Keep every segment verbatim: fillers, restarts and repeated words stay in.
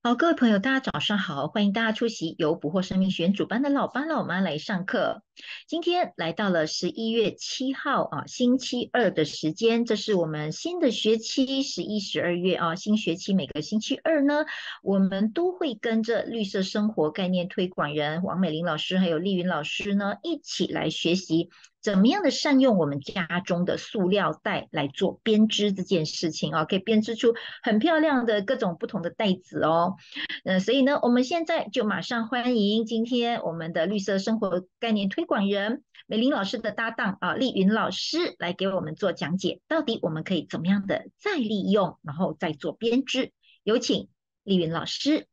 好，各位朋友，大家早上好，欢迎大家出席由捕获生命学院主办的老爸老妈来上课。今天来到了十一月七号啊，星期二的时间，这是我们新的学期，十一、十二月啊，新学期每个星期二呢，我们都会跟着绿色生活概念推广人王美玲老师还有丽云老师呢，一起来学习怎么样的善用我们家中的塑料袋来做编织这件事情啊，可以编织出很漂亮的各种不同的袋子哦。呃，所以呢，我们现在就马上欢迎今天我们的绿色生活概念推广人美玲老师的搭档啊，丽云老师来给我们做讲解，到底我们可以怎么样的再利用，然后再做编织。有请丽云老师。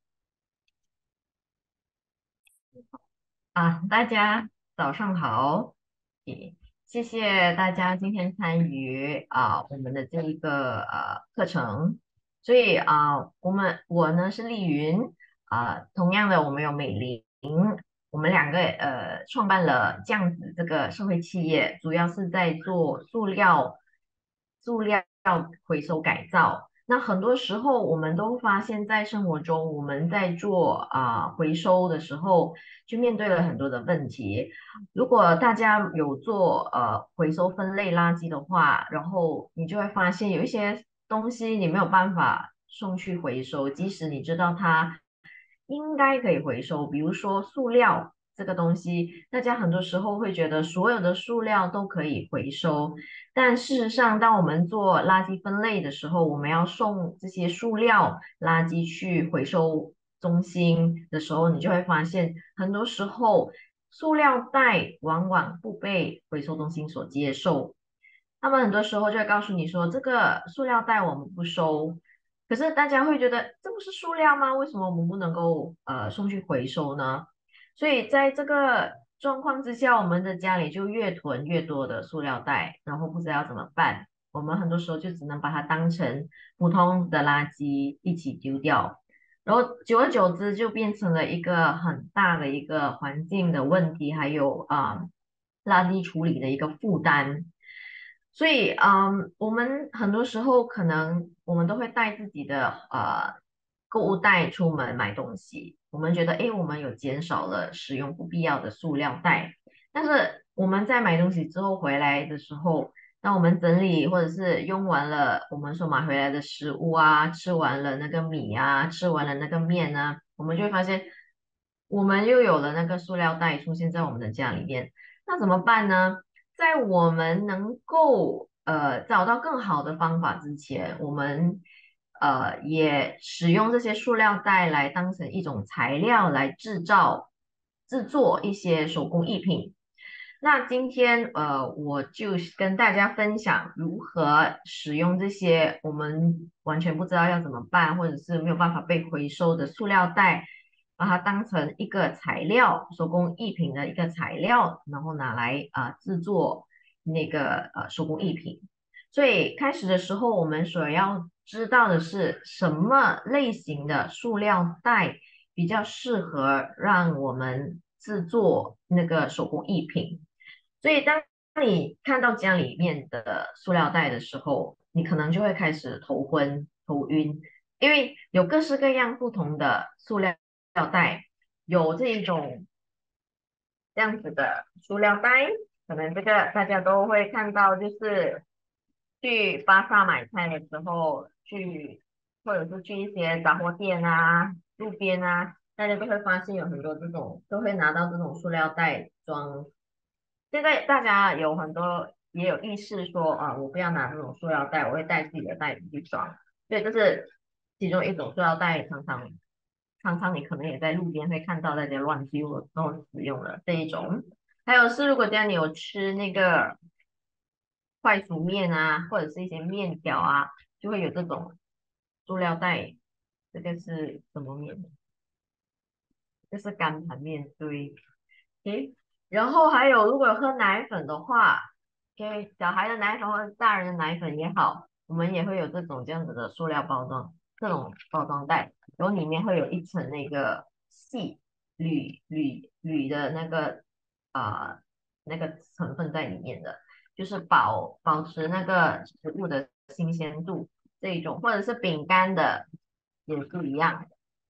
啊，大家早上好，也谢谢大家今天参与啊我们的这一个呃课程。所以啊，我们我呢是丽云啊，同样的我们有美玲，我们两个呃创办了酱子这个社会企业，主要是在做塑料塑料回收改造。那很多时候，我们都发现，在生活中，我们在做啊、回收的时候，就面对了很多的问题。如果大家有做呃回收分类垃圾的话，然后你就会发现有一些东西你没有办法送去回收，即使你知道它应该可以回收，比如说塑料这个东西，大家很多时候会觉得所有的塑料都可以回收。但事实上，当我们做垃圾分类的时候，我们要送这些塑料垃圾去回收中心的时候，你就会发现，很多时候塑料袋往往不被回收中心所接受。他们很多时候就会告诉你说，这个塑料袋我们不收。可是大家会觉得这不是塑料吗？为什么我们不能够呃送去回收呢？所以在这个状况之下，我们的家里就越囤越多的塑料袋，然后不知道怎么办。我们很多时候就只能把它当成普通的垃圾一起丢掉，然后久而久之就变成了一个很大的一个环境的问题，还有啊、垃圾处理的一个负担。所以，嗯，我们很多时候可能我们都会带自己的呃购物袋出门买东西，我们觉得，诶，我们有减少了使用不必要的塑料袋。但是我们在买东西之后回来的时候，当我们整理或者是用完了我们所买回来的食物啊，吃完了那个米啊，吃完了那个面啊，我们就会发现，我们又有了那个塑料袋出现在我们的家里面。那怎么办呢？在我们能够呃找到更好的方法之前，我们呃也使用这些塑料袋来当成一种材料来制造制作一些手工艺品。那今天呃，我就跟大家分享如何使用这些我们完全不知道要怎么办，或者是没有办法被回收的塑料袋，把它当成一个材料，手工艺品的一个材料，然后拿来啊、呃制作那个呃手工艺品。所以开始的时候，我们所要知道的是什么类型的塑料袋比较适合让我们制作那个手工艺品。所以当你看到家里面的塑料袋的时候，你可能就会开始头昏、头晕，因为有各式各样不同的塑料袋，有这一种这样子的塑料袋，可能这个大家都会看到，就是去巴萨买菜的时候，去或者是去一些杂货店啊、路边啊，大家都会发现有很多这种，都会拿到这种塑料袋装。现在大家有很多也有意识说啊，我不要拿这种塑料袋，我会带自己的袋子去装。对，这是其中一种塑料袋，常常常常你可能也在路边会看到大家乱丢、乱使用的这一种。还有是，如果家里有吃那个快熟面啊，或者是一些面条啊，就会有这种塑料袋。这个是什么面？这是干盘面，对。诶，然后还有，如果有喝奶粉的话，给小孩的奶粉或者大人的奶粉也好，我们也会有这种这样子的塑料包装，这种包装袋，然后里面会有一层那个细铝铝铝的那个啊、呃那个成分在里面的，就是保保持那个食物的新鲜度这一种，或者是饼干的也是一样。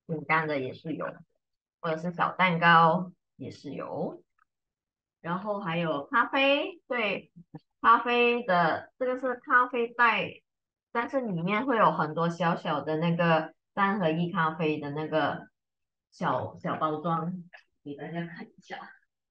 饼干的也是有，或者是小蛋糕也是有。然后还有咖啡，对，咖啡的这个是咖啡袋，但是里面会有很多小小的那个三合一咖啡的那个小小包装，给大家看一下。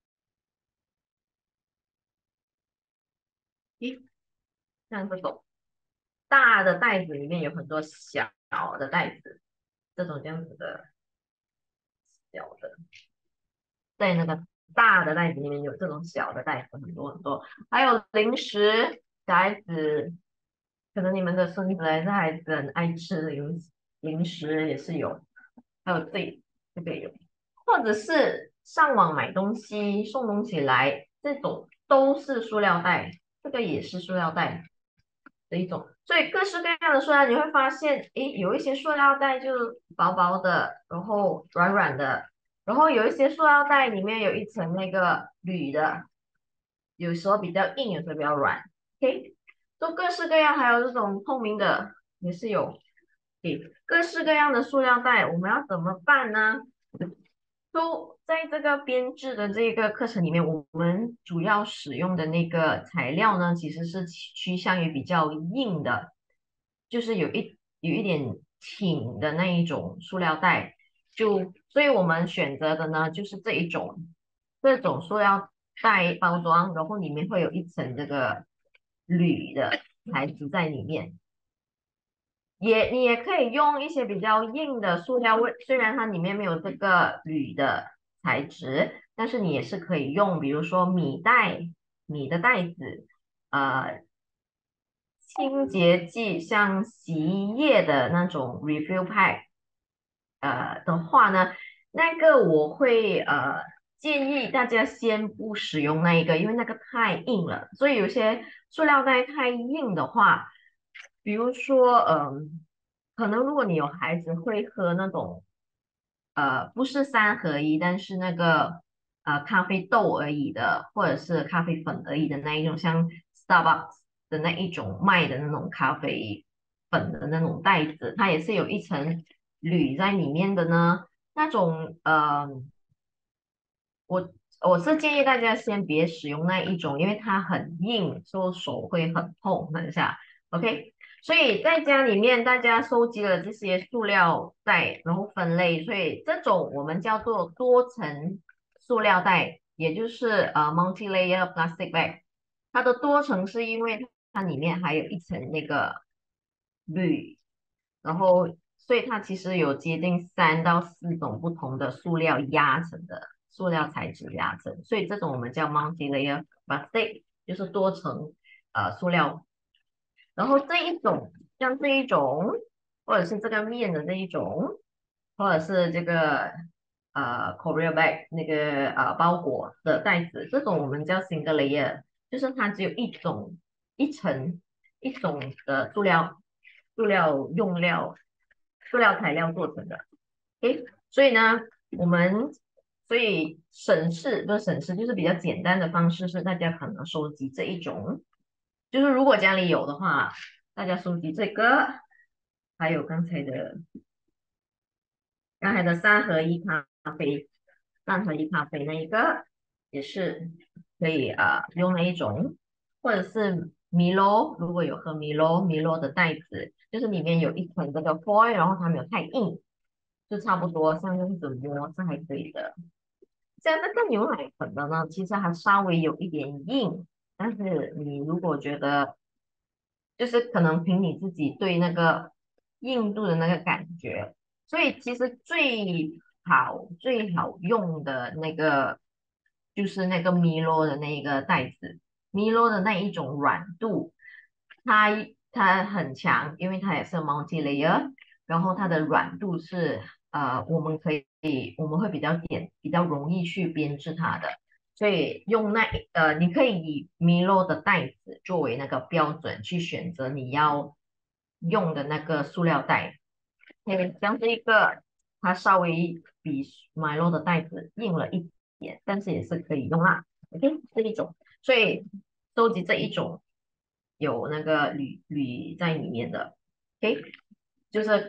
咦，像这种大的袋子里面有很多小的袋子，这种这样子的小的，在那个大的袋子里面有这种小的袋子，很多很多，还有零食，小孩子。可能你们的孙子还是孩子很爱吃的零零食也是有，还有这这个有，或者是上网买东西送东西来，这种都是塑料袋，这个也是塑料袋的一种，所以各式各样的塑料，你会发现，诶，有一些塑料袋就薄薄的，然后软软的，然后有一些塑料袋里面有一层那个铝的，有时候比较硬，有时候比较软，OK。都各式各样，还有这种透明的也是有，对，各式各样的塑料袋，我们要怎么办呢？都在这个编制的这个课程里面，我们主要使用的那个材料呢，其实是趋向于比较硬的，就是有一有一点挺的那一种塑料袋，就所以我们选择的呢就是这一种这种塑料袋包装，然后里面会有一层这个铝的材质在里面。也你也可以用一些比较硬的塑料味，虽然它里面没有这个铝的材质，但是你也是可以用，比如说米袋、米的袋子，呃，清洁剂像洗衣液的那种 refill pack，呃的话呢，那个我会呃建议大家先不使用那一个，因为那个太硬了，所以有些塑料袋太硬的话，比如说嗯。可能如果你有孩子会喝那种，呃，不是三合一，但是那个呃咖啡豆而已的，或者是咖啡粉而已的那一种，像 Starbucks 的那一种卖的那种咖啡粉的那种袋子，它也是有一层铝在里面的呢。那种呃，我我是建议大家先别使用那一种，因为它很硬，说手会很痛。等一下，OK。所以在家里面，大家收集了这些塑料袋，然后分类，所以这种我们叫做多层塑料袋，也就是呃 multi-layer plastic bag。它的多层是因为它里面还有一层那个铝，然后所以它其实有接近三到四种不同的塑料压成的塑料材质压成，所以这种我们叫 multi-layer plastic，就是多层呃塑料。然后这一种像这一种，或者是这个面的这一种，或者是这个呃 Courier bag 那个呃包裹的袋子，这种我们叫 single layer，就是它只有一种一层一种的塑料塑料用料塑料材料做成的。诶，所以呢，我们所以省事不是省事，就是比较简单的方式是大家可能收集这一种，就是如果家里有的话，大家收集这个，还有刚才的刚才的三合一咖啡，三合一咖啡那一个也是可以啊、呃用那一种，或者是米洛，如果有喝米洛米洛的袋子，就是里面有一层这个 foil，然后它没有太硬，就差不多像这样子摸是还可以的。像那个牛奶粉的呢，其实还稍微有一点硬，但是你如果觉得就是可能凭你自己对那个硬度的那个感觉，所以其实最好最好用的那个就是那个米洛的那一个袋子，米洛的那一种软度，它它很强，因为它也是 multi layer，然后它的软度是呃我们可以我们会比较简比较容易去编织它的。所以用那呃，你可以以米洛的袋子作为那个标准去选择你要用的那个塑料袋。对，像这一个，它稍微比米洛的袋子硬了一点，但是也是可以用啦。OK，这一种，所以收集这一种有那个铝铝在里面的，OK，就是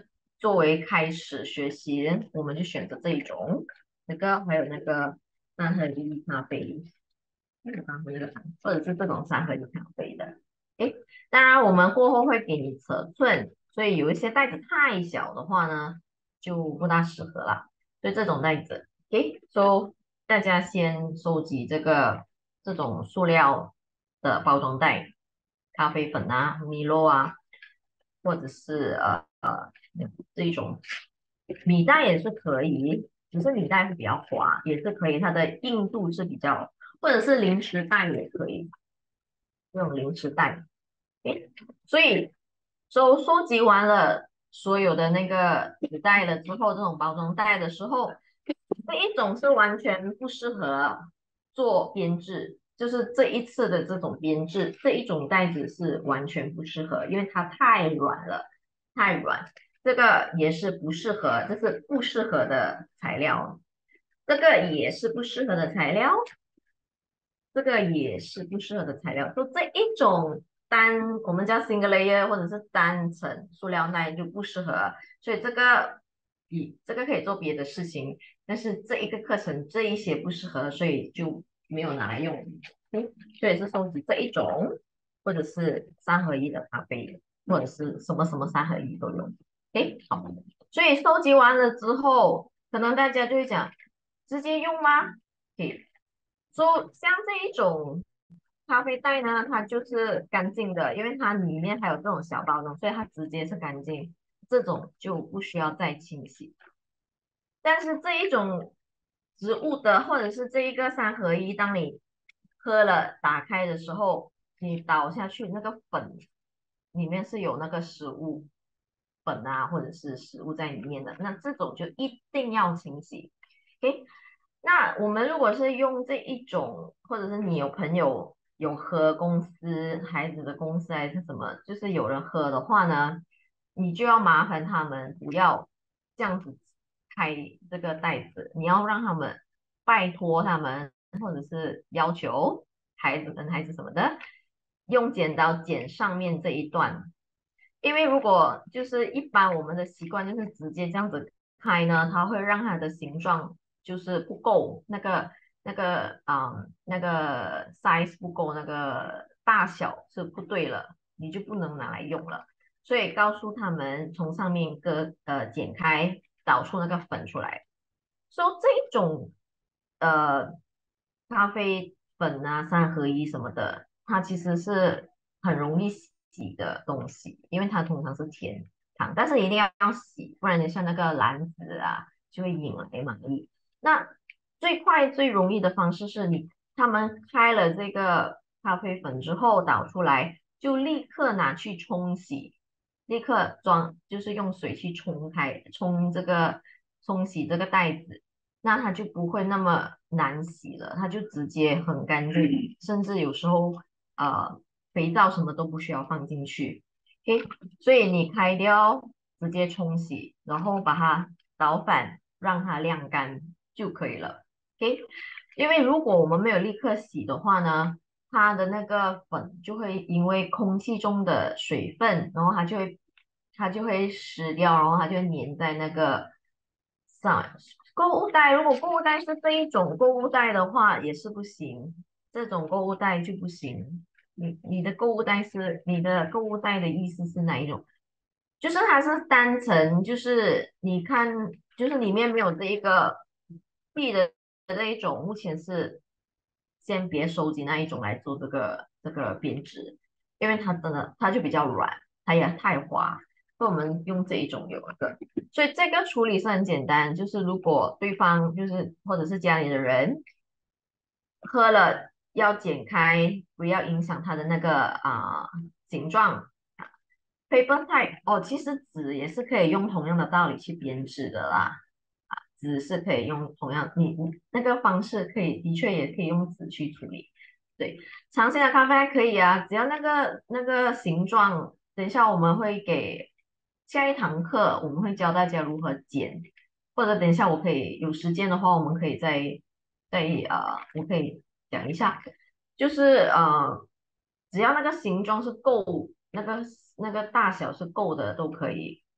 作为开始学习，我们就选择这一种。那个还有那个三合一咖啡，那个三合一的咖啡，或者是这种三合一咖啡的。诶，当然我们过后会给你尺寸，所以有一些袋子太小的话呢，就不大适合啦。所以这种袋子，OK，so 大家先收集这个这种塑料的包装袋，咖啡粉啊、米洛啊，或者是呃呃这一种米袋也是可以，只是米袋是比较滑，也是可以，它的硬度是比较，或者是零食袋也可以，这种零食袋。诶，所以收收集完了所有的那个纸袋了之后，这种包装袋的时候，这一种是完全不适合做编制，就是这一次的这种编制，这一种袋子是完全不适合，因为它太软了，太软，这个也是不适合，这是不适合的材料，这个也是不适合的材料，这个也是不适合的材料。就这一种单，我们叫 single layer 或者是单层塑料袋就不适合，所以这个比这个可以做别的事情，但是这一个课程这一些不适合，所以就没有拿来用。嗯，所以是收集这一种，或者是三合一的咖啡，或者是什么什么三合一都有。诶，好，所以收集完了之后，可能大家就会讲，直接用吗？诶，说像这一种咖啡袋呢，它就是干净的，因为它里面还有这种小包装，所以它直接是干净，这种就不需要再清洗。但是这一种植物的，或者是这一个三合一，当你喝了打开的时候，你倒下去那个粉里面是有那个食物粉啊，或者是食物在里面的，那这种就一定要清洗。OK，那我们如果是用这一种，或者是你有朋友有喝公司孩子的公司还是什么，就是有人喝的话呢，你就要麻烦他们不要这样子开这个袋子，你要让他们拜托他们，或者是要求孩子跟孩子什么的，用剪刀剪上面这一段。因为如果就是一般我们的习惯就是直接这样子开呢，它会让它的形状就是不够那个那个啊、嗯那个 size 不够，那个大小是不对了，你就不能拿来用了。所以告诉他们从上面割呃剪开，导出那个粉出来。所以这一种呃咖啡粉啊、三合一什么的，它其实是很容易洗的东西，因为它通常是甜糖，但是一定要洗，不然你像那个蓝子啊，就会引来蚂蚁。那最快最容易的方式是你他们开了这个咖啡粉之后倒出来，就立刻拿去冲洗，立刻装，就是用水去冲开，冲这个冲洗这个袋子，那它就不会那么难洗了，它就直接很干净，甚至有时候呃肥皂什么都不需要放进去。OK，所以你开掉，直接冲洗，然后把它倒反，让它晾干就可以了。OK，因为如果我们没有立刻洗的话呢，它的那个粉就会因为空气中的水分，然后它就会它就会湿掉，然后它就会粘在那个上。购物袋如果购物袋是这一种购物袋的话，也是不行，这种购物袋就不行。你你的购物袋是你的购物袋的意思是哪一种？就是它是单层，就是你看，就是里面没有这一个币的这一种，目前是先别收集那一种来做这个这个编织，因为它真的它就比较软，它也太滑，所以我们用这一种有一个，所以这个处理是很简单，就是如果对方就是或者是家里的人喝了要剪开，不要影响它的那个啊、形状。paper type 哦，其实纸也是可以用同样的道理去编织的啦，纸是可以用同样你你那个方式可以，的确也可以用纸去处理。对，长形的咖啡可以啊，只要那个那个形状，等一下我们会给下一堂课我们会教大家如何剪，或者等一下我可以有时间的话，我们可以再再呃，我可以讲一下，就是呃，只要那个形状是够，那个那个大小是够的都可以，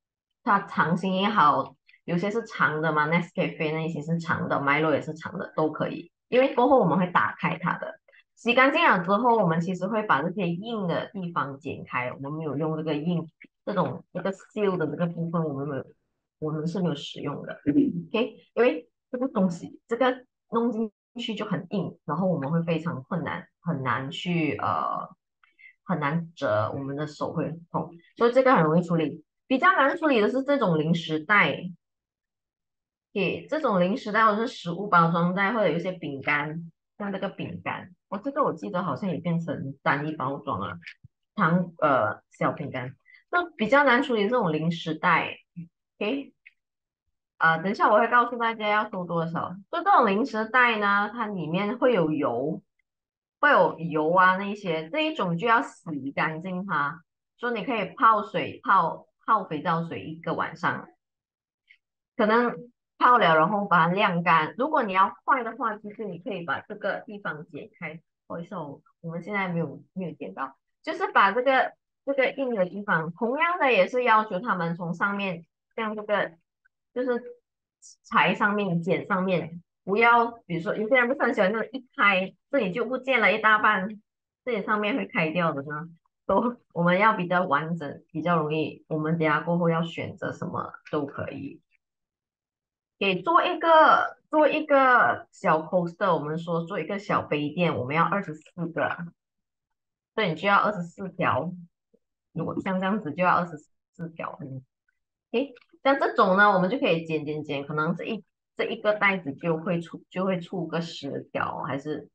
它长形也好，有些是长的嘛，Nescafe 那些是长的，Milo 也是长的，都可以。因为过后我们会打开它的，洗干净了之后，我们其实会把这些硬的地方剪开，我们没有用这个硬这种这个 seal 的这个部分，我们没有，我们是没有使用的，OK？因为这个东西这个弄进去就很硬，然后我们会非常困难，很难去呃很难折，我们的手会很痛，所以这个很容易处理。比较难处理的是这种零食袋，给这种零食袋或者是食物包装袋，或者有一些饼干，像这个饼干，我、这个我记得好像也变成单一包装了，糖呃小饼干，那比较难处理这种零食袋。OK，啊、等一下我会告诉大家要收多少。就这种零食袋呢，它里面会有油，会有油啊那一些，这一种就要洗干净它。说你可以泡水泡泡肥皂水一个晚上，可能泡了然后把它晾干。如果你要坏的话，其实你可以把这个地方剪开。不好意思哦，我们现在没有没有剪到，就是把这个这个硬的地方，同样的也是要求他们从上面像这个就是裁上面剪上面，不要比如说有些人不是很喜欢那种一开这里就不见了一大半，这里上面会开掉的呢。都我们要比较完整，比较容易。我们等下过后要选择什么都可以。给做一个做一个小 coaster，我们说做一个小杯垫，我们要二十四个，所以你就要二十四条。如果像这样子就要二十四条。嗯，诶，像这种呢，我们就可以剪剪剪，可能这一这一个袋子就会出就会出个十条，还是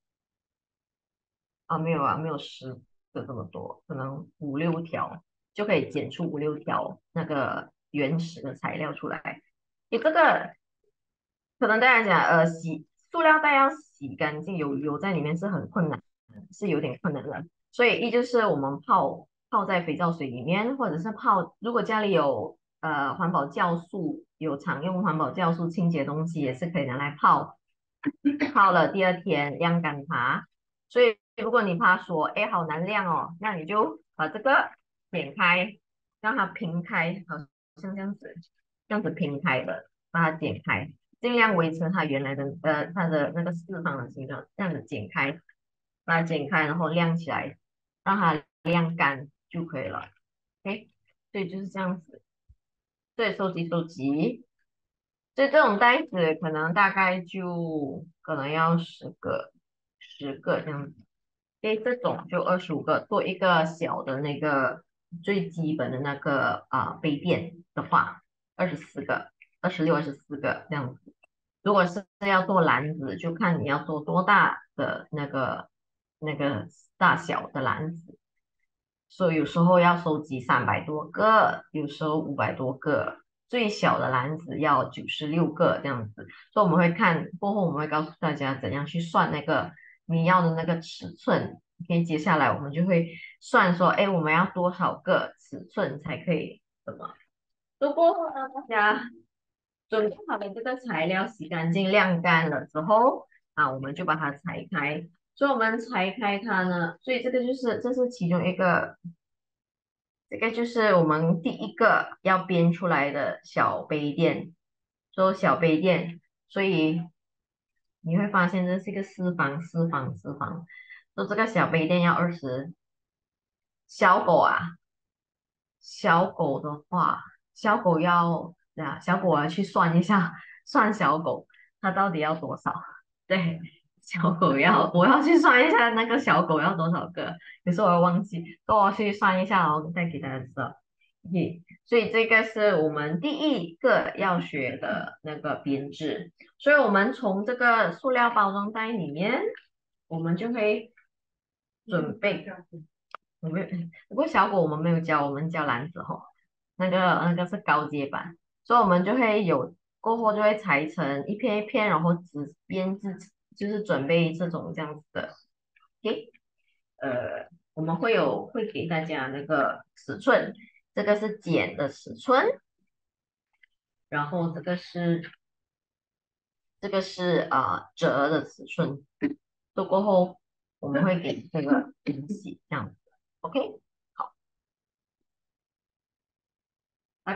啊没有啊没有十个这么多，可能五六条就可以剪出五六条那个原始的材料出来。你这个可能大家讲，呃，洗塑料袋要洗干净，有油在里面是很困难的，是有点困难的。所以一就是我们泡泡在肥皂水里面，或者是泡，如果家里有呃环保酵素，有常用环保酵素清洁东西，也是可以拿来泡。泡了第二天晾干它。所以如果你怕说，哎，好难晾哦，那你就把这个剪开，让它平开，好像这样子，这样子平开的，把它剪开。尽量维持它原来的呃它的那个四方的形状，这样子剪开，把它剪开，然后晾起来，让它晾干就可以了。OK，所以就是这样子，对，收集收集，所以这种袋子可能大概就可能要十个，十个这样子。所以这种就二十五个，做一个小的那个最基本的那个啊、杯垫的话，二十四个，二十六、二十四个这样子。如果是要做篮子，就看你要做多大的那个那个大小的篮子。所以有时候要收集三百多个，有时候五百多个，最小的篮子要九十六个这样子。所以我们会看过后，我们会告诉大家怎样去算那个你要的那个尺寸。OK，接下来我们就会算说，哎，我们要多少个尺寸才可以什么？so 过后呢，大家准备好的这个材料洗干净晾干了之后啊，我们就把它裁开。所以我们裁开它呢，所以这个就是这是其中一个，这个就是我们第一个要编出来的小杯垫，说小杯垫，所以你会发现这是一个四方四方四方，说这个小杯垫要二十。小狗啊，小狗的话，小狗要对啊，小狗我要去算一下，算小狗它到底要多少？对，小狗要我要去算一下那个小狗要多少个，有时候我会忘记，等我去算一下，然后再给大家知道。OK，所以这个是我们第一个要学的那个编制，所以我们从这个塑料包装袋里面，我们就会准备。我没有，不过小狗我们没有教，我们教篮子吼，那个那个是高阶版，所以我们就会有过后就会裁成一片一片，然后纸编织，就是准备这种这样子的。OK，呃，我们会有会给大家那个尺寸，这个是剪的尺寸，然后这个是这个是啊、呃折的尺寸，做过后我们会给这个东西这样子。OK。好，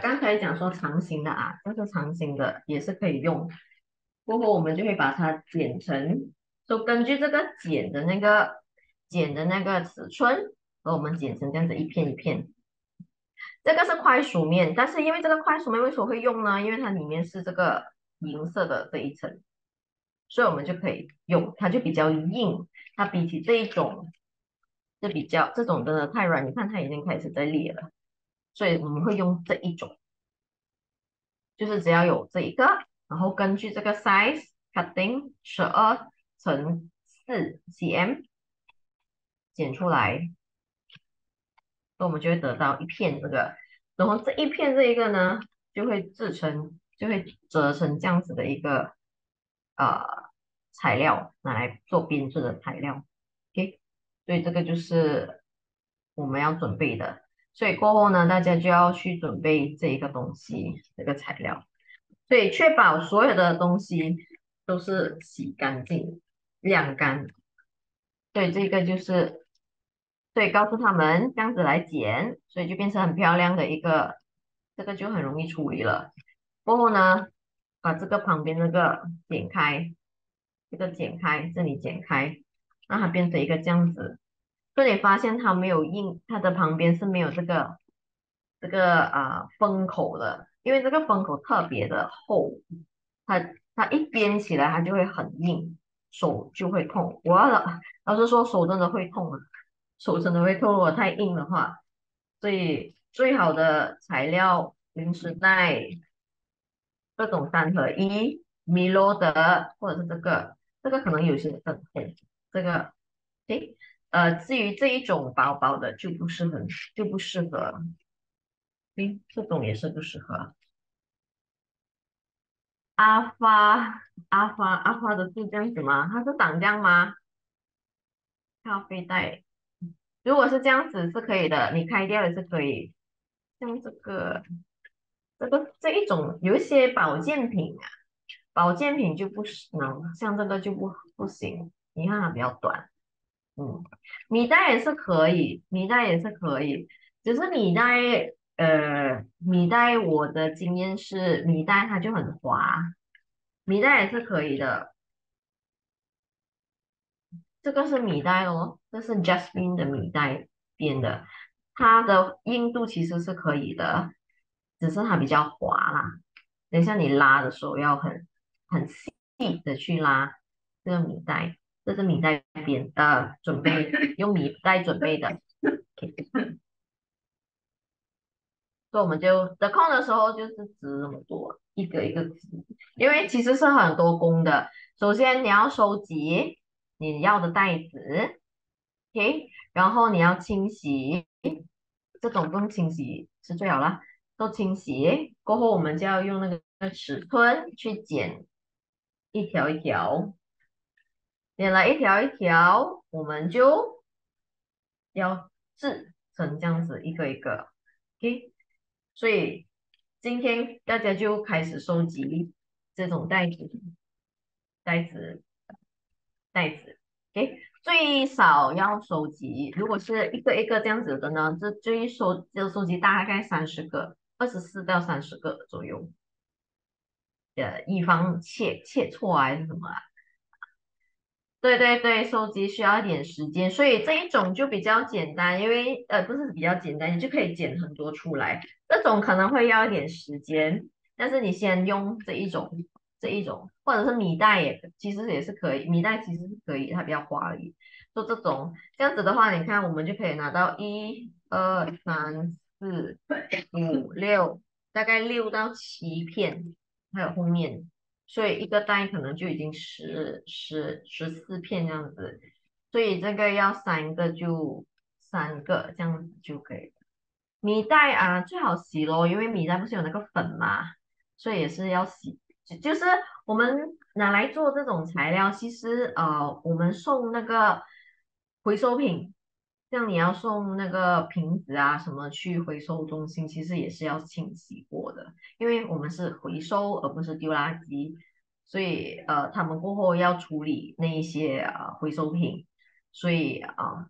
刚才讲说长形的啊，这是长形的，也是可以用。过后我们就会把它剪成，就根据这个剪的那个剪的那个尺寸，和我们剪成这样子一片一片。这个是快熟面，但是因为这个快熟面为什么会用呢？因为它里面是这个银色的这一层，所以我们就可以用，它就比较硬，它比起这一种，就比较这种真的太软，你看它已经开始在裂了，所以我们会用这一种，就是只要有这一个，然后根据这个 size cutting 十二乘四 cm 剪出来，那我们就会得到一片这个，然后这一片这一个呢，就会制成，就会折成这样子的一个呃材料，拿来做编织的材料。OK，所以这个就是我们要准备的。所以过后呢，大家就要去准备这一个东西，这个材料。所以确保所有的东西都是洗干净、晾干。对，这个就是，对，告诉他们这样子来剪，所以就变成很漂亮的一个，这个就很容易处理了。过后呢，把这个旁边那个剪开，这个剪开，这里剪开，让它变成一个这样子。所以你发现它没有印，它的旁边是没有这个这个啊、封口的，因为这个封口特别的厚，它它一编起来它就会很硬，手就会痛。我要老老实说，手真的会痛啊，手真的会痛，如果太硬的话。所以最好的材料，零食袋，各种三合一，米罗德或者是这个，这个可能有些很厚，这个，诶，呃，至于这一种薄薄的就不是很就不适合，诶，这种也是不适合。阿发阿发阿发的是这样子吗？它是长这样吗？咖啡袋，如果是这样子是可以的，你开掉也是可以。像这个这个这一种有一些保健品啊，保健品就不是能，像这个就不不行。你看它比较短，嗯，米袋也是可以，米袋也是可以，只是米袋，呃，米袋我的经验是米袋它就很滑，米袋也是可以的。这个是米袋哦，这是 Jasmine 的米袋编的，它的硬度其实是可以的，只是它比较滑啦。等一下你拉的时候要很很细的去拉这个米袋，这是米袋编呃准备用米袋准备的。OK，所以我们就得空的时候就是织那么多，一个一个织，因为其实是很多工的。首先你要收集你要的袋子，OK，然后你要清洗，这种不用清洗是最好啦，都清洗过后，我们就要用那个尺寸去剪一条一条，剪了一条一条，我们就要制成这样子一个一个，OK。所以今天大家就开始收集这种袋子、袋子、袋子，OK，最少要收集，如果是一个一个这样子的呢，这最收就收集大概三十个，二十四到三十个左右，呃，以防切切错啊还是什么啊？对对对，收集需要一点时间，所以这一种就比较简单，因为呃不是比较简单，你就可以剪很多出来。这种可能会要一点时间，但是你先用这一种这一种，或者是米袋也其实也是可以，米袋其实是可以，它比较滑而已。做这种这样子的话，你看我们就可以拿到一二三四五六，大概六到七片，还有后面。所以一个袋可能就已经十十十四片这样子，所以这个要三个就三个这样子就可以了。米袋啊，最好洗咯，因为米袋不是有那个粉嘛，所以也是要洗。就就是我们拿来做这种材料，其实呃，我们送那个回收品，像你要送那个瓶子啊什么去回收中心，其实也是要清洗过的。因为我们是回收而不是丢垃圾，所以呃，他们过后要处理那一些呃回收品，所以啊、呃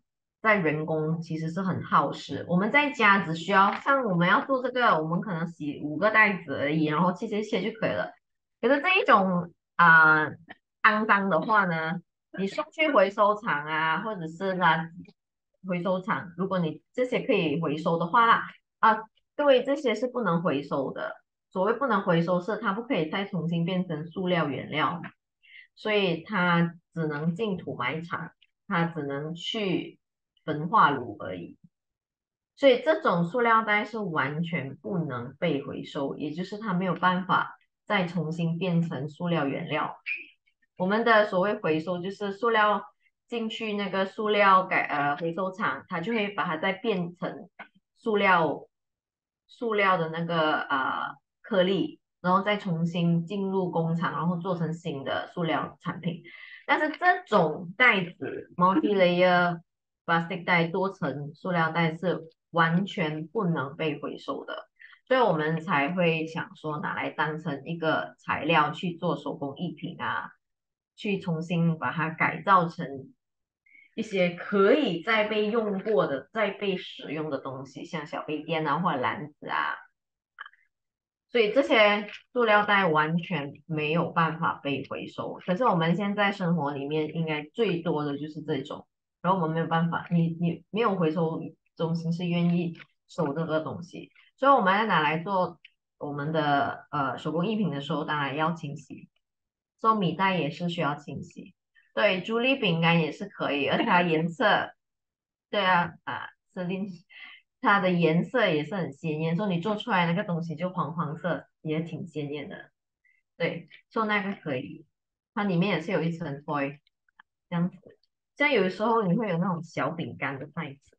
在人工其实是很耗时。我们在家只需要像我们要做这个，我们可能洗五个袋子而已，然后切切切就可以了。可是这一种啊、呃肮脏的话呢，你送去回收厂啊，或者是垃圾回收厂，如果你这些可以回收的话啦，啊，对，这些是不能回收的。所谓不能回收是它不可以再重新变成塑料原料，所以它只能进土埋场，它只能去焚化炉而已。所以这种塑料袋是完全不能被回收，也就是它没有办法再重新变成塑料原料。我们的所谓回收就是塑料进去那个塑料改呃回收厂，它就会把它再变成塑料塑料的那个呃颗粒，然后再重新进入工厂，然后做成新的塑料产品。但是这种袋子 multi-layer plastic 袋多层塑料袋是完全不能被回收的。所以我们才会想说拿来当成一个材料去做手工艺品啊，去重新把它改造成一些可以再被用过的、再被使用的东西，像小杯垫啊或者篮子啊。所以这些塑料袋完全没有办法被回收。可是我们现在生活里面应该最多的就是这种，然后我们没有办法，你你没有回收中心是愿意收这个东西，所以我们要拿来做我们的呃手工艺品的时候，当然要清洗。做米袋也是需要清洗，对，朱丽饼干也是可以，而且它颜色，对啊啊，设定它的颜色也是很鲜艳，所以你做出来那个东西就黄黄色，也挺鲜艳的。对，做那个可以，它里面也是有一层 foil 这样子。像有的时候你会有那种小饼干的袋子，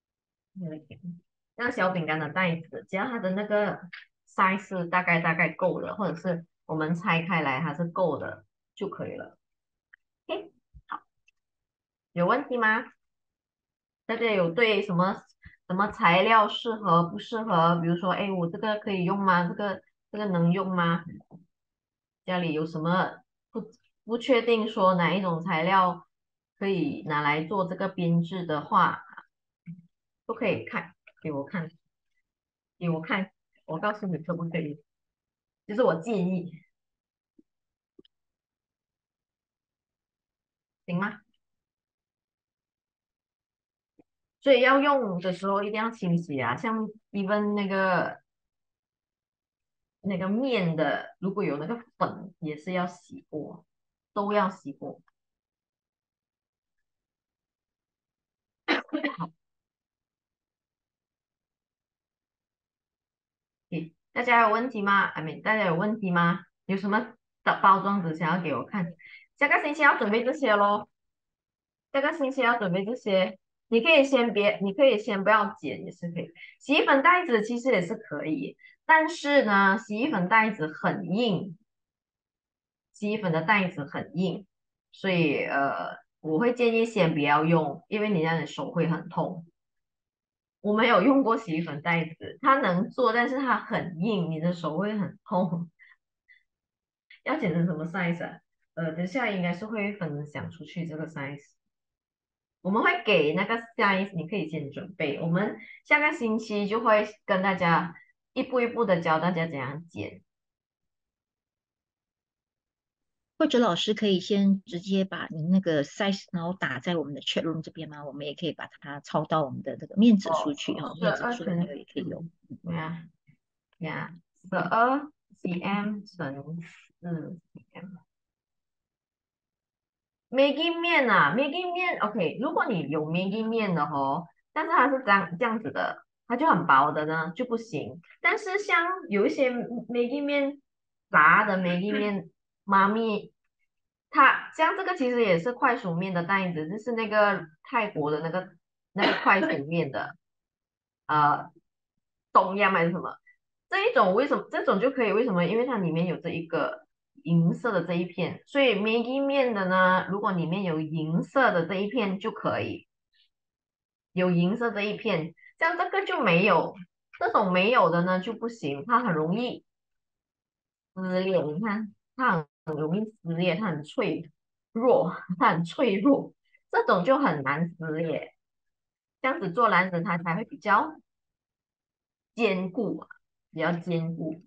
那小饼干的袋子，只要它的那个 size 大概大概够了，或者是我们拆开来它是够的就可以了。OK，好，有问题吗？大家有对什么什么材料适合不适合？比如说，哎，我这个可以用吗？这个这个能用吗？家里有什么不不确定说哪一种材料可以拿来做这个编制的话，都可以看给我看，给我看，我告诉你可不可以？就是我建议，行吗？所以要用的时候一定要清洗啊，像 even 那个那个面的，如果有那个粉，也是要洗过，都要洗过。诶大家有问题吗？I mean，大家有问题吗？有什么的包装纸想要给我看？下个星期要准备这些咯，下个星期要准备这些。你可以先别，你可以先不要剪，也是可以。洗衣粉袋子其实也是可以，但是呢，洗衣粉袋子很硬，洗衣粉的袋子很硬，所以呃，我会建议先不要用，因为你这样的手会很痛。我没有用过洗衣粉袋子，它能做，但是它很硬，你的手会很痛。要剪成什么 size 啊？呃，等下应该是会分享出去这个 size，我们会给那个 size，你可以先准备。我们下个星期就会跟大家一步一步的教大家怎样剪。 或者老师可以先直接把您那个 size，然后打在我们的 chat room 这边吗？我们也可以把它抄到我们的这个面子书去哈， 十面子书的朋友二乘也可以用。 对呀呀，十二 cm 乘四 cm。Maggi 面啊，Maggi 面，OK，如果你有 Maggi 面的哦，但是它是这样这样子的，它就很薄的呢，就不行。但是像有一些 Maggi 面，炸的 Maggi 面，妈咪，它像这个其实也是快熟面的袋子，就是那个泰国的那个那个快熟面的，呃，东阳还是什么？这一种为什么这种就可以？为什么？因为它里面有这一个银色的这一片，所以 Maggi 面的呢，如果里面有银色的这一片就可以，有银色这一片，像这个就没有，这种没有的呢就不行，它很容易撕裂。你看，它很容易撕裂，它很脆弱，它很脆弱，这种就很难撕裂。 这样子做篮子它才会比较坚固啊，比较坚固。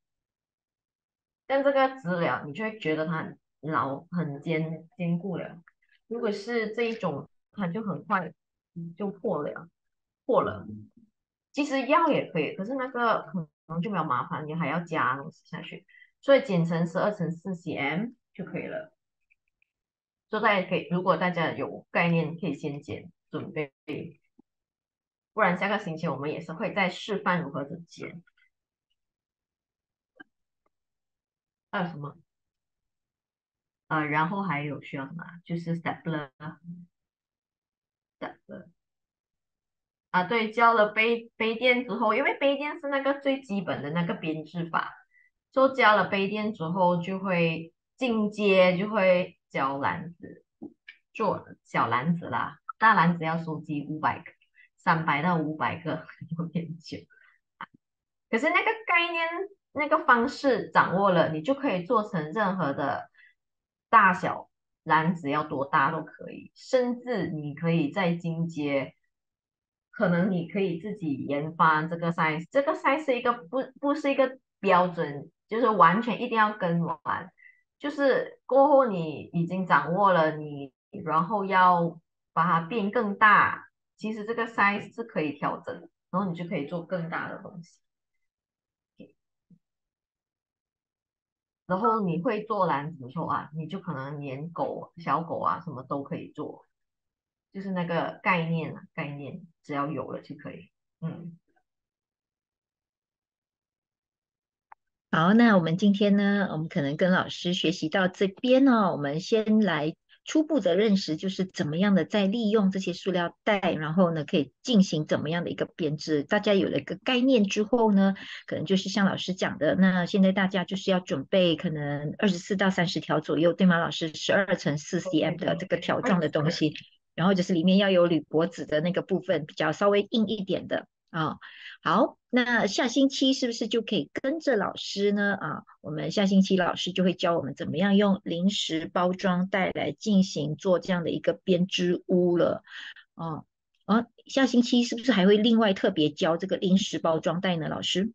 但这个织了，你就会觉得它很牢、很坚坚固了。如果是这一种，它就很快就破了，破了。其实药也可以，可是那个可能就比较麻烦，你还要加东西下去，所以剪成十二乘四 cm 就可以了。所以大家可以，如果大家有概念，可以先剪准备，不然下个星期我们也是会再示范如何的剪。还有什么？呃，然后还有需要什么啊？就是 stapler。stapler 啊，对，教了杯杯垫之后，因为杯垫是那个最基本的那个编织法，就教了杯垫之后，就会进阶，就会教篮子，做小篮子啦，大篮子要收集五百个，三百到五百个，有点久。可是那个概念、那个方式掌握了，你就可以做成任何的大小篮子，要多大都可以，甚至你可以再进阶，可能你可以自己研发这个 size，这个 size 是一个不不是一个标准，就是完全一定要跟完，就是过后你已经掌握了你，然后要把它变更大，其实这个 size 是可以调整的，然后你就可以做更大的东西。然后你会做篮子的时候啊，你就可能连狗、小狗啊什么都可以做，就是那个概念啊，概念只要有了就可以。嗯， 好，那我们今天呢，我们可能跟老师学习到这边呢，我们先来初步的认识，就是怎么样的在利用这些塑料袋，然后呢，可以进行怎么样的一个编织。大家有了一个概念之后呢，可能就是像老师讲的，那现在大家就是要准备可能二十四到三十条左右，对吗？老师，十二乘四对 cm 的对对， 这个条状的东二西，然后就是里面要有铝箔纸的那个部分，比较稍微硬一点的啊。好，那下星期是不是就可以跟着老师呢？啊，我们下星期老师就会教我们怎么样用零食包装袋来进行做这样的一个编织屋了。哦，啊，下星期是不是还会另外特别教这个零食包装袋呢？老师，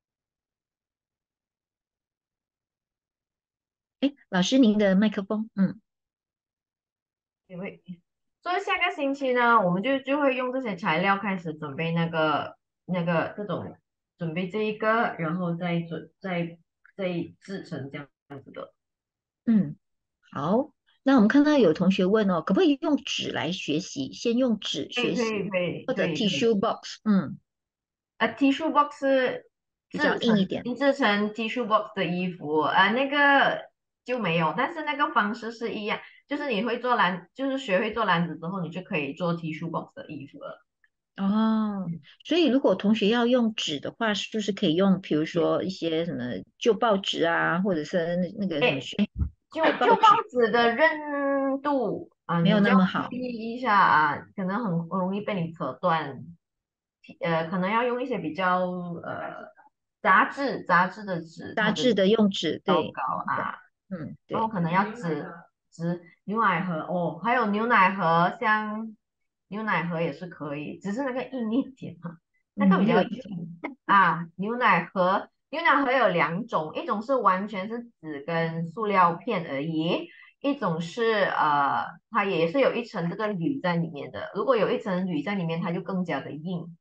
哎，老师您的麦克风，嗯。 因为所以下个星期呢，我们就就会用这些材料开始准备那个那个这种准备这一个，然后再准再再制成这样子的。 嗯，好，那我们看到有同学问哦，可不可以用纸来学习？先用纸可以可学习， 以可以或者可以可以。 tissue box，嗯， 呃，tissue box 是比较制成硬一点。 制成 tissue box 的衣服，呃，那个就没有，但是那个方式是一样，就是你会做篮，就是学会做篮子之后，你就可以做 tissue box 的衣服了。 哦， 嗯， 所以如果同学要用纸的话，是不是可以用，比如说一些什么旧报纸啊，或者是那那个什么诶， 宣就海报就报纸， 纸的韧度啊， 没有你就要那么好注意一下啊，可能很容易被你扯断，呃，可能要用一些比较呃杂志杂志的纸，它的比杂志的用纸， 较对，的， 高啊。 嗯，对， 然后可能要纸纸牛奶盒哦，还有牛奶盒，像牛奶盒也是可以，只是那个硬一点哈，那个嗯， 比较硬有一点， 啊。牛奶盒，牛奶盒有两种，一种是完全是纸跟塑料片而已，一种是呃，它也是有一层这个铝在里面的。如果有一层铝在里面，它就更加的硬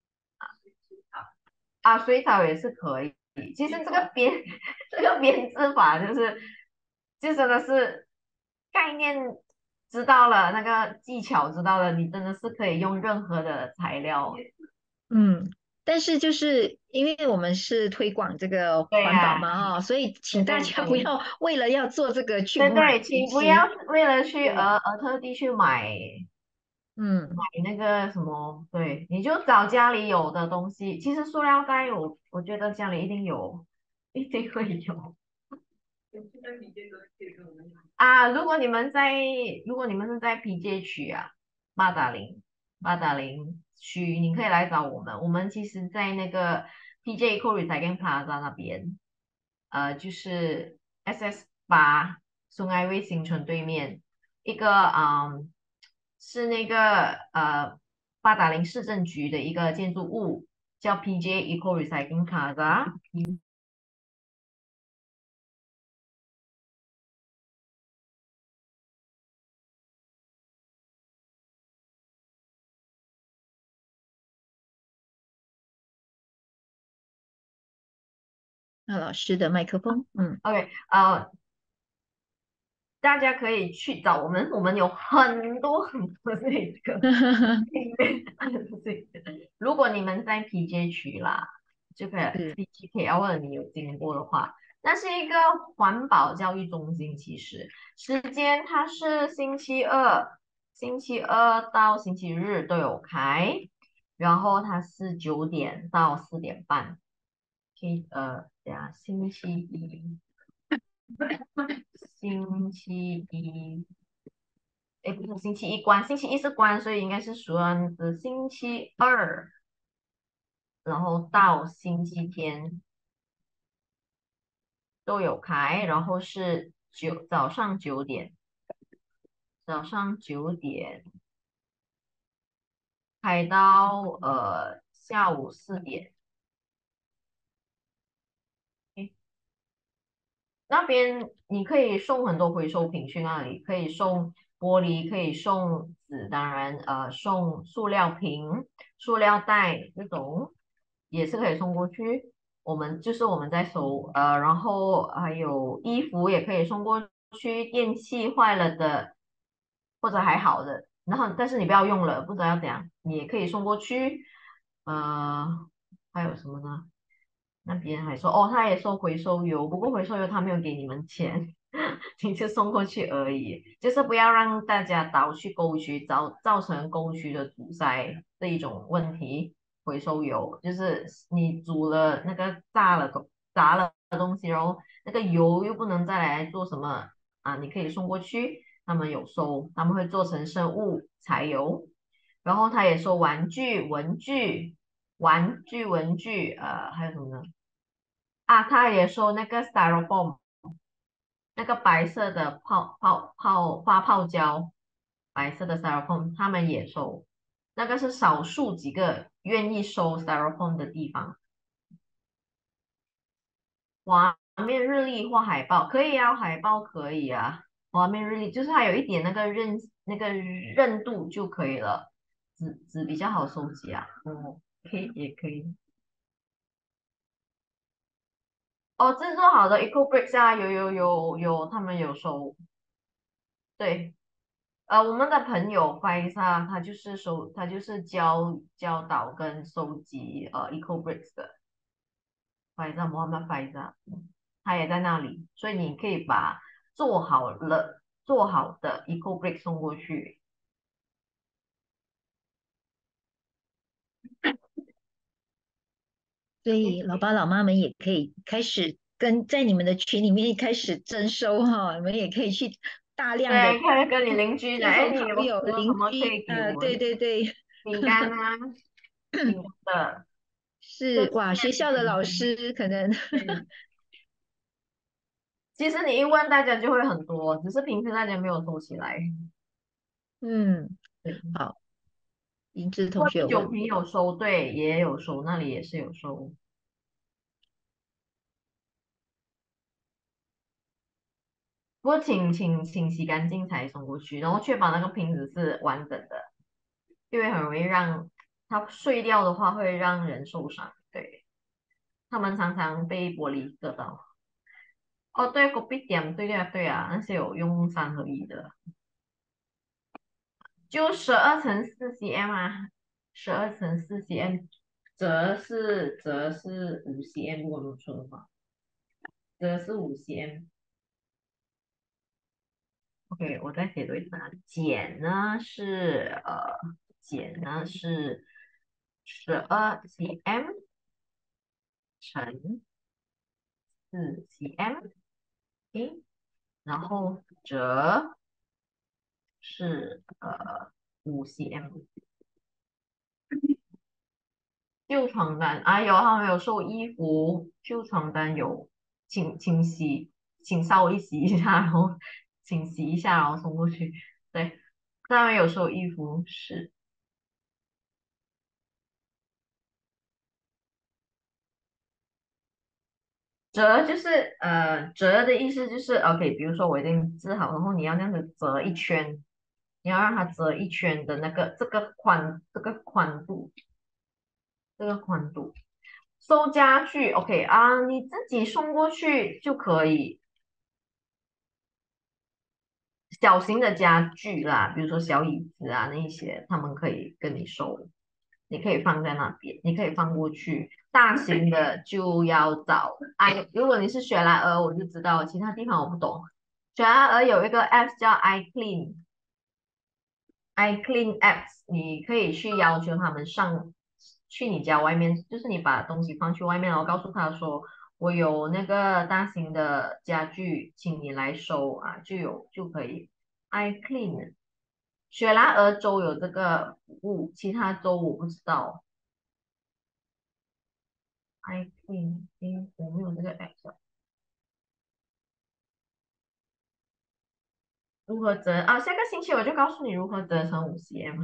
啊。水草也是可以。其实这个编这个编织法就是，就真的是概念知道了，那个技巧知道了，你真的是可以用任何的材料。 嗯，但是就是因为我们是推广这个环保对呀、 嘛，哦，所以对请大对对家不要为了要做这个去买对对，请不要东西， 为了去对， 而而特地去买嗯。 买那个什么，对，你就找家里有的东西。其实塑料袋我我觉得家里一定有，一定会有。啊，如果你们在，如果你们是在 P J 区啊，八达岭，八达岭区，你可以来找我们。我们其实，在那个 P J Eco Recycling Plaza 那边，呃，就是 S S 八松爱卫新村对面一个，嗯，是那个呃八达岭市政局的一个建筑物，叫 P J Eco Recycling Plaza。 那老师的麦克风，嗯， OK，呃，大家可以去找我们，我们有很多很多这个音乐。如果你们在 P J 区啦，这个是， P G K L 你有经过的话，那是一个环保教育中心。其实时间它是星期二，星期二到星期日都有开，然后它是九点到四点半。可以呃，对啊，星期一。星期一，哎，不是星期一关，星期一是关，所以应该是算的星期二，然后到星期天都有开，然后是九早上九点，早上九点开到呃下午四点。诶那边你可以送很多回收品去那里，可以送玻璃，可以送纸，当然呃送塑料瓶、塑料袋这种也是可以送过去。我们就是我们在收，呃，然后还有衣服也可以送过去，电器坏了的或者还好的，然后但是你不要用了，不知道要怎样，你也可以送过去。呃，还有什么呢？那别人还说哦，他也收回收油，不过回收油他没有给你们钱，你就送过去而已，就是不要让大家倒去沟渠，造造成沟渠的阻塞这一种问题。回收油就是你煮了那个炸了炸了的东西，然后那个油又不能再来做什么啊，你可以送过去，他们有收，他们会做成生物柴油，然后他也收玩具、文具。玩具、文具，呃，还有什么呢？啊，他也收那个 styrofoam，那个白色的泡泡泡发泡胶，白色的 styrofoam，他们也收。那个是少数几个愿意收 styrofoam 的地方。画面日历或海报可以啊，海报可以啊。画面日历就是还有一点那个韧那个韧度就可以了，纸纸比较好收集啊。哦，可以也可以。哦，制作好的 Eco Bricks 啊，有有有有，他们有收。对，呃，我们的朋友 f a i 他就是收，他就是教教导跟收集呃 Eco Bricks 的 f a i Mohammed f a i 他也在那里，所以你可以把做好了做好的 Eco Brick 送过去。 所以老爸老妈们也可以开始跟在你们的群里面开始征收哈，你们也可以去大量的对，可以跟你邻居讲， 亲哎， 朋好友、 你有有什邻居， 么可以给呃，对我们？ 对对， 饼干啊，饼干的，就是哇， 纪念学校的老品。 师可能对，其实你一问大家就会很多，只是平时大家没有收起来。 嗯， 对。 好，英智同或学有问， 者酒瓶有收，对，也有收，那里也是有收。不过请请请洗干净才送过去，然后确保那个瓶子是完整的，因为很容易让它碎掉的话会让人受伤。对，他们常常被玻璃割到。哦，对，狗币点，对对啊，对啊，那些有用三合一的，就十二乘四 cm 啊，十二乘四 cm，折是折是五 cm，如果没有错的话，折是五 cm。OK，我再写多一次啊。减呢是呃，减呢是十二 cm 乘四 cm，OK，然后折是呃五 cm。旧床单啊有，他们有收衣服，旧床单有，请清洗，请稍微洗一下，然后请洗一下，然后送过去。对，他们有收衣服是。 折就是呃折的意思就是 OK，比如说我已经织好，然后你要这样子折一圈，你要让它折一圈的那个这个宽这个宽度这个宽度。收家具 OK 啊，你自己送过去就可以。小型的家具啦，比如说小椅子啊那一些，他们可以跟你收，你可以放在那边，你可以放过去。大型的就要找哎，如果你是雪兰莪，我就知道，其他地方我不懂。雪兰莪有一个 app 叫 iClean，iClean apps，你可以去要求他们上去你家外面，就是你把东西放去外面，然后告诉他说我有那个大型的家具，请你来收啊，就有就可以。iClean，雪兰莪州有这个服务，其他州我不知道。iClean，诶，我没有这个 app。如何折啊？下个星期我就告诉你如何折成五 cm。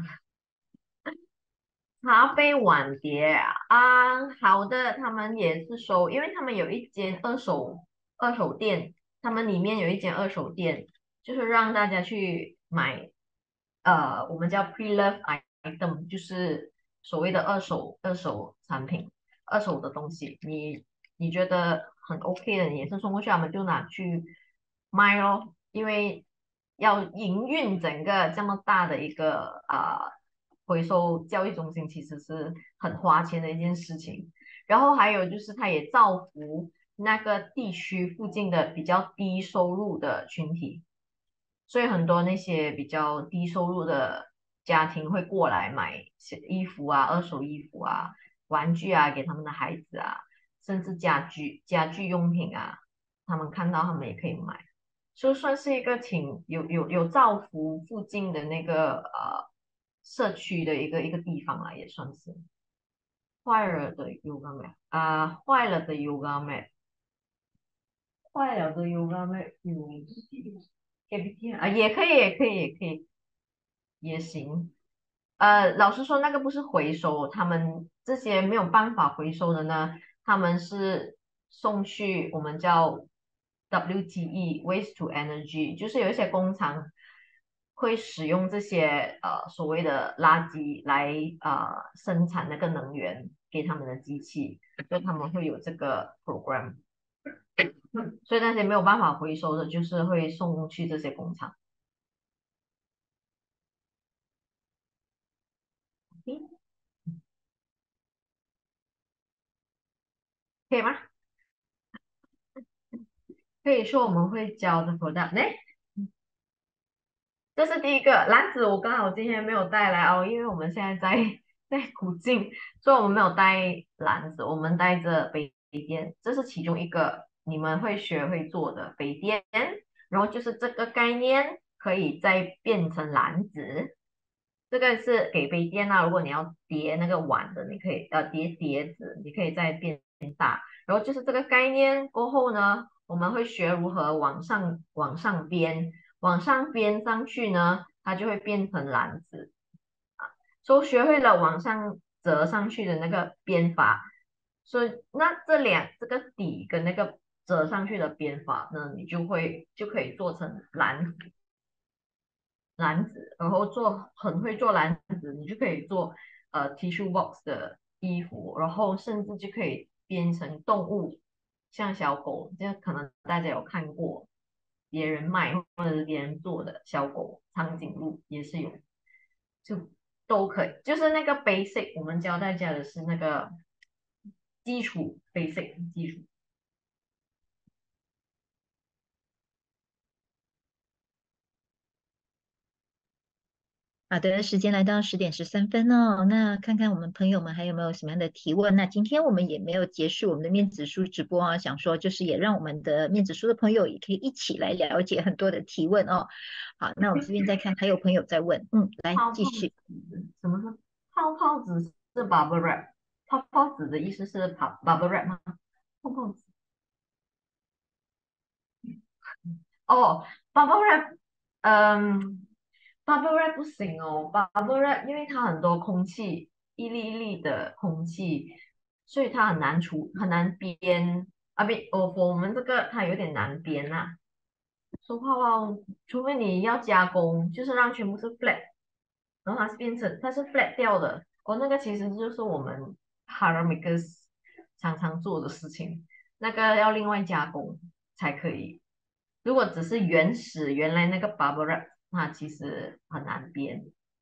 茶杯碗碟啊，啊好的，他们也是收，因为他们有一间二手二手店，他们里面有一间二手店，就是让大家去买，呃，我们叫 pre-love item，就是所谓的二手二手产品，二手的东西，你你觉得很 OK 的，你也是送过去，他们就拿去卖咯，因为要营运整个这么大的一个啊、回收教育中心，其实是很花钱的一件事情。然后还有就是，它也造福那个地区附近的比较低收入的群体，所以很多那些比较低收入的家庭会过来买衣服啊、二手衣服啊、玩具啊给他们的孩子啊，甚至家具、家具用品啊，他们看到他们也可以买。就算是一个挺有有有造福附近的那个呃社区的一个一个地方啦，也算是坏了的 Yoga mat 啊，坏了的 Yoga mat，坏了的 Yoga mat 有 K B T 啊，也可以，也可以，也可以，也行。呃，老实说，那个不是回收，他们这些没有办法回收的呢，他们是送去我们叫 W T E waste to energy，就是有一些工厂会使用这些呃所谓的垃圾来呃生产那个能源给他们的机器，所以他们会有这个 program，所以那些没有办法回收的，就是会送去这些工厂，诶可以吗？可以说我们会教的 product，哎，这是第一个篮子，我刚好今天没有带来哦，因为我们现在在在古晋，所以我们没有带篮子，我们带着杯垫，这是其中一个你们会学会做的杯垫，然后就是这个概念可以再变成篮子，这个是给杯垫啊，如果你要叠那个碗的，你可以呃叠碟子，你可以再变大，然后就是这个概念过后呢，我们会学如何往上往上编。往上编上去呢，它就会变成篮子。所以学会了往上折上去的那个编法，所以那这两这个底跟那个折上去的编法呢，你就会就可以做成篮子篮子，然后做很会做篮子，你就可以做呃 tissue box 的衣服，然后甚至就可以编成动物，像小狗，这样可能大家有看过别人卖或者是别人做的小狗长颈鹿也是有，就都可以，就是那个 basic，我们教大家的是那个基础 basic 基础。 好的，时间来到十点十三分哦。那看看我们朋友们还有没有什么样的提问？那今天我们也没有结束我们的面子书直播啊，想说就是也让我们的面子书的朋友也可以一起来了解很多的提问哦。好，那我们这边再看还有朋友在问，嗯，来泡泡继续。 纸，什么是泡泡纸是 bubble wrap？泡泡纸的意思是泡 bubble wrap 吗？泡泡纸哦，bubble wrap，嗯，bubble wrap 不行哦，bubble wrap 因为它很多空气，一粒一粒的空气，所以它很难除很难编， 啊，不，哦，我们这个它有点难编呐、说话话，除非你要加工，就是让全部是 flat，然后它是变成它是 flat 掉的。哦，那个其实就是我们 h a r a m a k e s 常常做的事情，那个要另外加工才可以。如果只是原始原来那个 bubble wrap，那其实很难编。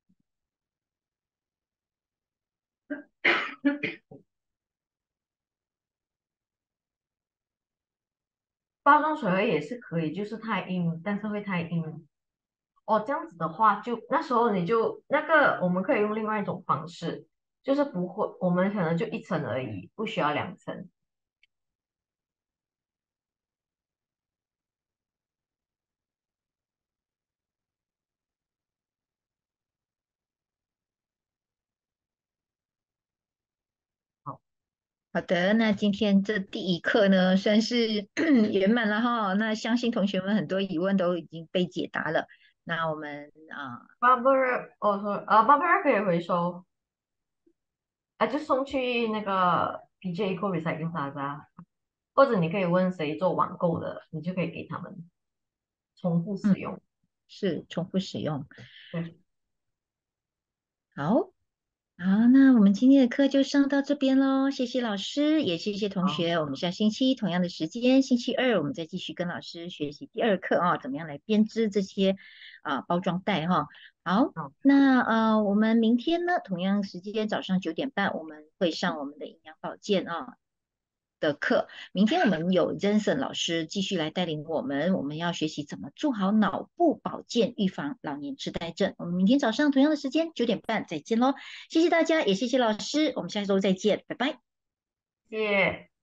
包装水盒也是可以，就是太硬，但是会太硬。哦，这样子的话就，那时候你就那个我们可以用另外一种方式，就是不会，我们可能就一层而已，不需要两层。好， 好的，那今天这第一课呢，算是圆满了哈。那相信同学们很多疑问都已经被解答了。那我们啊， bubble wrap，哦说呃 bubble wrap 可以回收，啊就送去那个 P J Eco Recycling Plaza，或者你可以问谁做网购的，你就可以给他们重复使嗯， 用。 是重复使用。 对， 好。好，那我们今天的课就上到这边喽，谢谢老师，也谢谢同好， 学。我们下星期同样的时间，星期二我们再继续跟老师学习第二课啊，怎么样来编织这些啊包装袋哈。好， 好， 那呃，我们明天呢，同样时间早上九点半，我们会上我们的营养保健啊的课。明天我们有 Jensen 老师继续来带领我们，我们要学习怎么做好脑部保健，预防老年痴呆症。我们明天早上同样的时间九点半再见喽，谢谢大家，也谢谢老师，我们下周再见，拜拜。 谢谢。